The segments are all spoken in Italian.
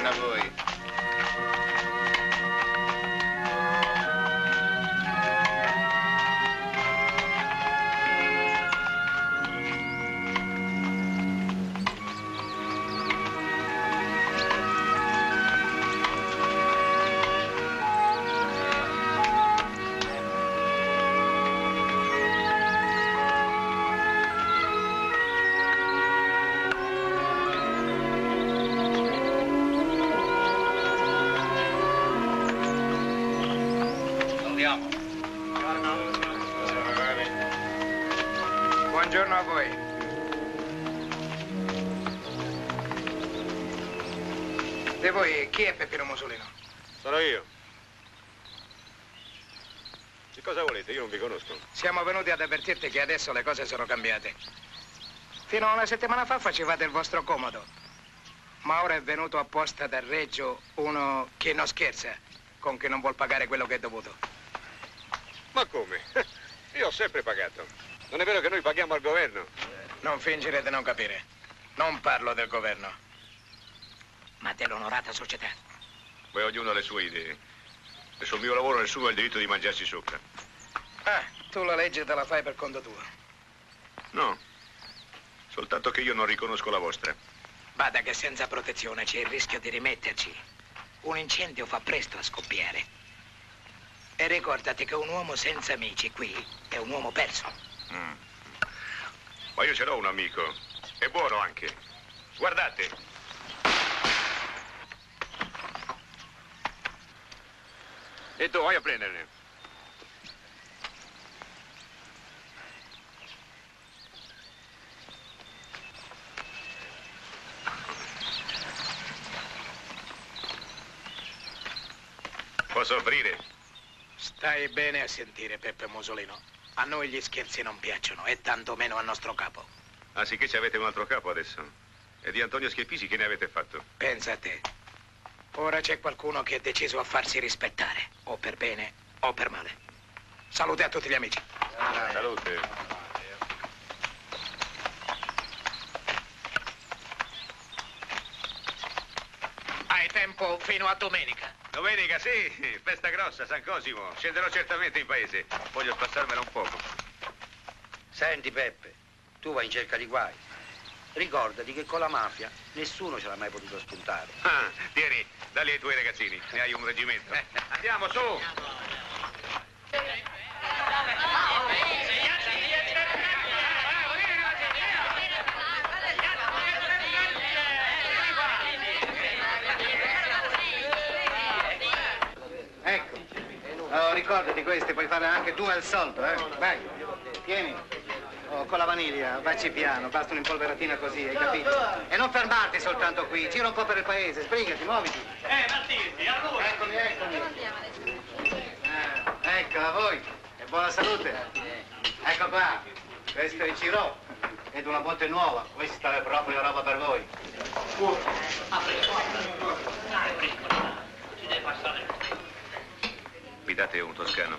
a voi. Buongiorno a voi. E voi, chi è Peppino Musolino? Sono io. Che cosa volete? Io non vi conosco. Siamo venuti ad avvertirti che adesso le cose sono cambiate. Fino a una settimana fa facevate il vostro comodo. Ma ora è venuto apposta dal Reggio uno che non scherza, con chi non vuol pagare quello che è dovuto. Ma come? Io ho sempre pagato. Non è vero che noi paghiamo al governo? Non fingere di non capire. Non parlo del governo, ma dell'onorata società. Poi ognuno ha le sue idee. E sul mio lavoro nessuno ha il diritto di mangiarsi sopra. Ah, tu la legge te la fai per conto tuo. No, soltanto che io non riconosco la vostra. Bada che senza protezione c'è il rischio di rimetterci. Un incendio fa presto a scoppiare. E ricordati che un uomo senza amici qui è un uomo perso. Ma io ce l'ho un amico. È buono anche. Guardate. E tu vai a prenderne. Posso offrire? Stai bene a sentire, Peppe Musolino. A noi gli scherzi non piacciono, e tantomeno al nostro capo. Ah, sì che ci avete un altro capo adesso. E di Antonio Schepisi che ne avete fatto? Pensa a te. Ora c'è qualcuno che è deciso a farsi rispettare, o per bene o per male. Salute a tutti gli amici. Salute. Hai tempo fino a domenica. Domenica, sì, festa grossa, San Cosimo. Scenderò certamente in paese. Voglio spassarmela un poco. Senti, Peppe, tu vai in cerca di guai. Ricordati che con la mafia nessuno ce l'ha mai potuto spuntare. Ah, tieni, dali ai tuoi ragazzini. Ne hai un reggimento. Andiamo, su! Ecco. Oh, ricordati queste, puoi fare anche 2 al soldo, eh? Vai, tieni. Oh, con la vaniglia, vacci piano, basta un'impolveratina così, hai capito? E non fermarti soltanto qui, gira un po' per il paese, sbrigati, muoviti. Martini, allora! Eccomi. Ecco, a voi, e buona salute. Ecco qua, questo è il Ciro, ed una botte nuova, questa è proprio roba per voi. Mi date un toscano?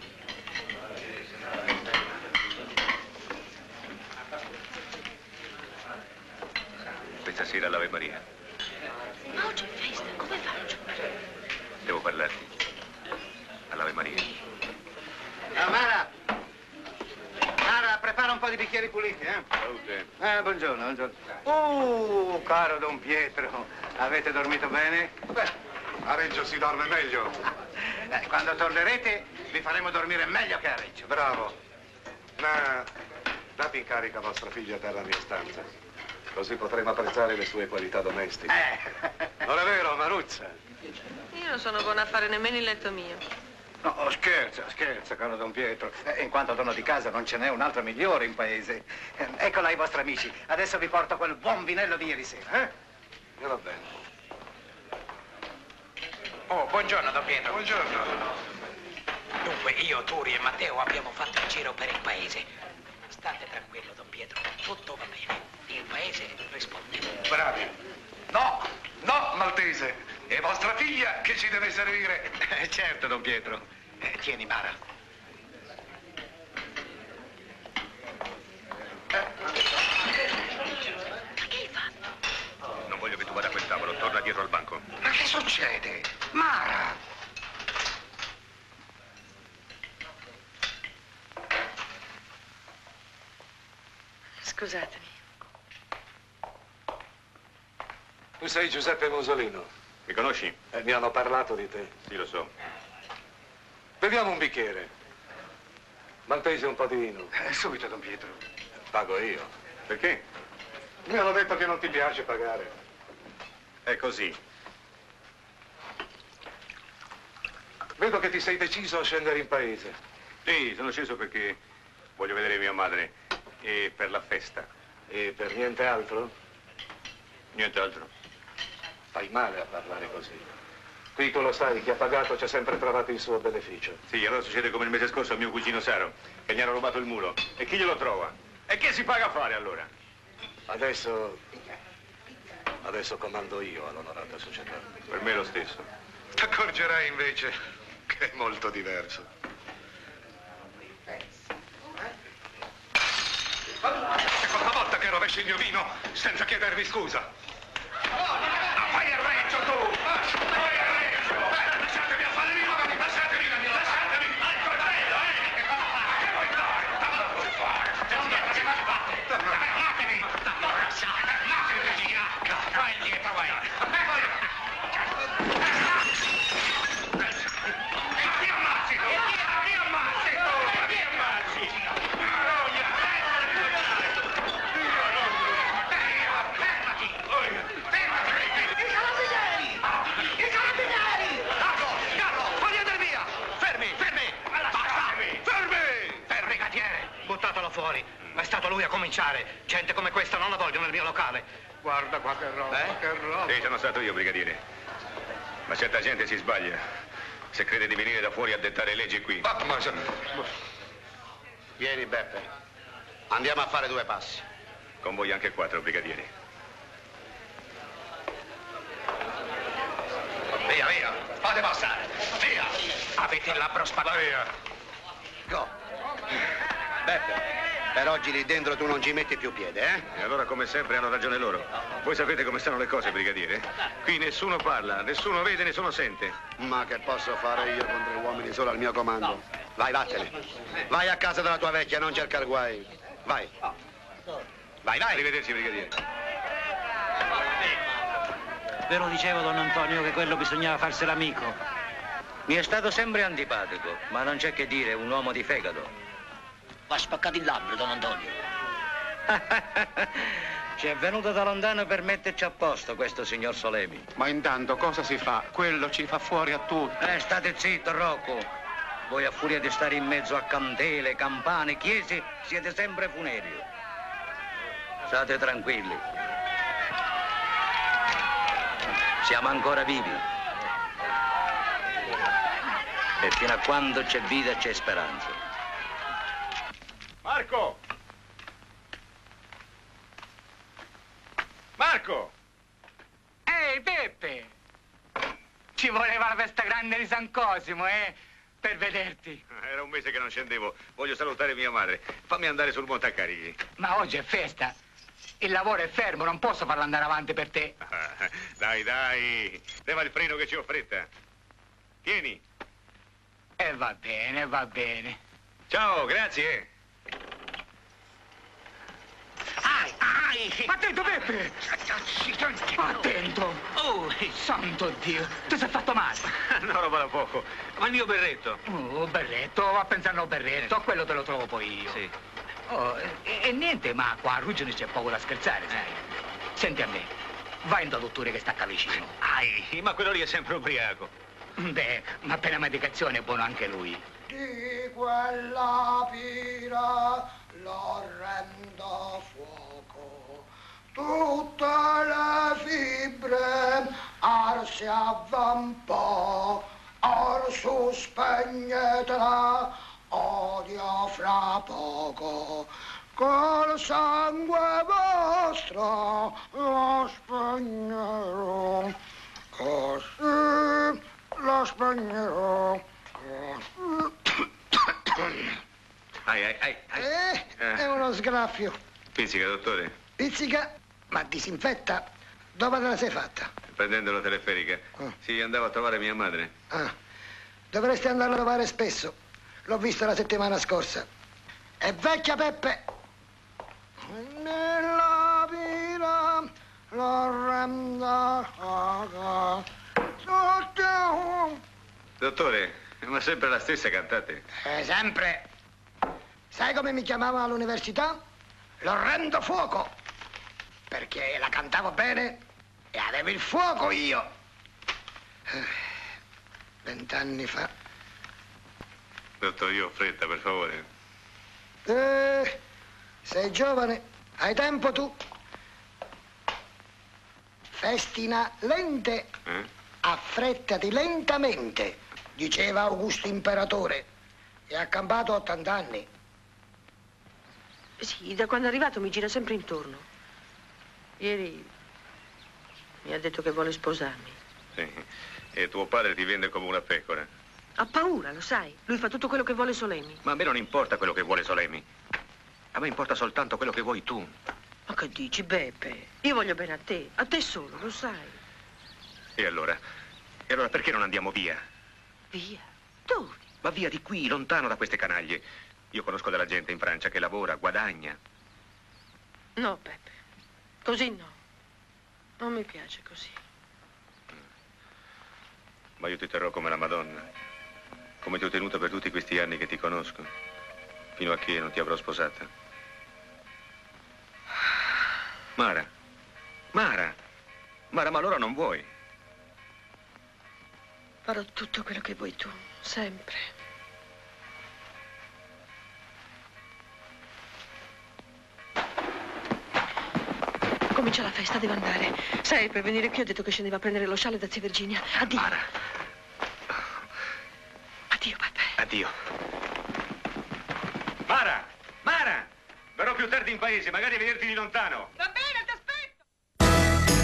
Questa sera all'Ave Maria. Ma oggi è festa, come faccio? Devo parlarti. All'Ave Maria. Mara, prepara un po' di bicchieri puliti, eh? Salute. Buongiorno. Caro Don Pietro, avete dormito bene? Beh, a Reggio si dorme meglio. Quando tornerete vi faremo dormire meglio che a Reggio. Bravo. Ma date in carica vostra figlia per la mia stanza. Così potremo apprezzare le sue qualità domestiche. Non è vero, Maruzza? Io non sono buona a fare nemmeno il letto mio. No, scherza, caro Don Pietro. In quanto dono di casa non ce n'è un altro migliore in paese. Eccola i vostri amici. Adesso vi porto quel buon vinello di ieri sera, eh? E va bene. Oh, buongiorno, Don Pietro. Buongiorno. Dunque, io, Turi e Matteo abbiamo fatto il giro per il paese. State tranquillo, Don Pietro. Tutto va bene. Il paese risponde. Bravi. No, Maltese. È vostra figlia che ci deve servire. Certo, Don Pietro. Tieni, Mara. Ma che hai fatto? Non voglio che tu vada a quel tavolo. Torna dietro al banco. Ma che succede? Scusatemi. Tu sei Giuseppe Musolino. Mi conosci? Mi hanno parlato di te. Sì, lo so. Beviamo un bicchiere. Maltese un po' di vino. Subito, Don Pietro. Pago io. Perché? Mi hanno detto che non ti piace pagare. È così. Vedo che ti sei deciso a scendere in paese. Sì, sono sceso perché voglio vedere mia madre e per la festa. E per niente altro? Nient'altro. Fai male a parlare così. Qui tu lo sai, chi ha pagato ci ha sempre trovato il suo beneficio. Sì, allora succede come il mese scorso al mio cugino Saro, che gli hanno rubato il mulo. E chi glielo trova? E che si paga a fare allora? Adesso comando io all'onorata società. Per me è lo stesso. Ti accorgerai invece che è molto diverso. Seconda volta che rovesci il mio vino senza chiedervi scusa. Fai il reggio tu! Fai il reggio! Lasciatemi a fare vino! Lasciatemi! Al coltello, Che vuoi fare? Fermatevi! Fermatevi via! Vai indietro, vai! Mi ammazzi tu! Mi ammazzi tu! Mi ammazzi! Buttatelo fuori. È stato lui a cominciare. Gente come questa non la voglio nel mio locale. Guarda qua che roba, che roba. Sì, sono stato io, brigadiere. Ma certa gente si sbaglia se crede di venire da fuori a dettare leggi qui. Vieni, Beppe. Andiamo a fare 2 passi. Con voi anche 4, brigadiere. Via, via. Fate passare. Via. Avete il labbro spalato. Via. Go. Beppe, per oggi lì dentro tu non ci metti più piede, eh? E allora, come sempre, hanno ragione loro. Voi sapete come stanno le cose, brigadiere? Qui nessuno parla, nessuno vede, nessuno sente. Ma che posso fare io con 3 uomini solo al mio comando? Vai, vattene. Vai a casa della tua vecchia, non cercare guai. Vai. Vai, vai. Arrivederci, brigadiere. Ve lo dicevo, don Antonio, che quello bisognava farsi l'amico. Mi è stato sempre antipatico, ma non c'è che dire, un uomo di fegato. Va spaccato il labbro, don Antonio. Ci è venuto da lontano per metterci a posto questo signor Solemi. Ma intanto cosa si fa? Quello ci fa fuori a tutti. State zitto, Rocco. Voi a furia di stare in mezzo a candele, campane, chiese, siete sempre funerio. State tranquilli. Siamo ancora vivi. E fino a quando c'è vita c'è speranza. Marco! Marco! Ehi, Peppe! Ci voleva la festa grande di San Cosimo, per vederti. Era un mese che non scendevo. Voglio salutare mia madre. Fammi andare sul montacarigli. Ma oggi è festa. Il lavoro è fermo, non posso farlo andare avanti per te. Dai, dai. Leva il freno che ci ho fretta. Tieni. E va bene, va bene. Ciao, grazie. Attento, Peppe! Attento! Oh, santo Dio! Ti sei fatto male? No, roba da poco. Ma il mio berretto. Oh, berretto, va pensando al berretto, a quello te lo trovo poi io. Sì. Oh, e niente, ma qua a Ruggine c'è poco da scherzare, sai. Senti a me, vai in da dottore che sta qua vicino. Ma quello lì è sempre ubriaco. Beh, ma per la medicazione è buono anche lui. Di quella pira l'orrendo fuoco, tutte le fibre ar si avvampò, or su spegnetela odio fra poco, col sangue vostro lo spegnerò, così lo spegnerò. È uno sgraffio. Pizzica, dottore. Pizzica, ma disinfetta. Dove te la sei fatta? Prendendo la teleferica. Sì, andavo a trovare mia madre. Dovresti andarla a trovare spesso. L'ho vista la settimana scorsa. È vecchia, Peppe. nella vita lo rendo. Dottore, ma sempre la stessa cantate? Sempre. Sai come mi chiamavano all'università? L'orrendo fuoco. Perché la cantavo bene e avevo il fuoco io. 20 anni fa. Dottore, io ho fretta, per favore. Sei giovane, hai tempo tu. Festina lente, affrettati lentamente, diceva Augusto Imperatore. E ha campato 80 anni. Sì, da quando è arrivato mi gira sempre intorno. Ieri mi ha detto che vuole sposarmi. Sì, e tuo padre ti vende come una pecora. Ha paura, lo sai. Lui fa tutto quello che vuole Solemi. Ma a me non importa quello che vuole Solemi. A me importa soltanto quello che vuoi tu. Ma che dici, Beppe? Io voglio bene a te solo, lo sai. E allora? E allora perché non andiamo via? Via? Dove? Ma via di qui, lontano da queste canaglie. Io conosco della gente in Francia che lavora, guadagna. No, Beppe. Così no. Non mi piace così. Ma io ti terrò come la Madonna. Come ti ho tenuta per tutti questi anni che ti conosco. Fino a che non ti avrò sposata. Mara. Mara. Mara, ma allora non vuoi? Farò tutto quello che vuoi tu, sempre. Comincia la festa, devo andare. Sai, per venire qui ho detto che scendeva a prendere lo scialle da zia Virginia. Addio. Mara. Addio, Peppe. Addio. Mara! Mara! Verrò più tardi in paese, magari a vederti di lontano. Va bene, ti aspetto.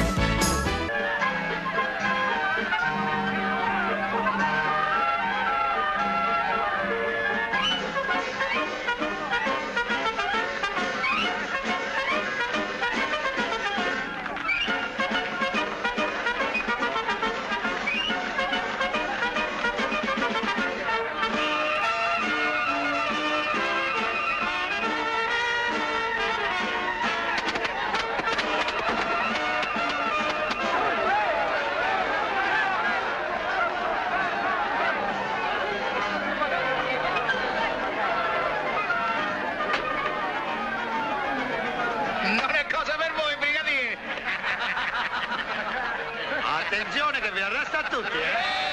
Non è cosa per voi, brigadiere! Attenzione che vi arresta a tutti, eh!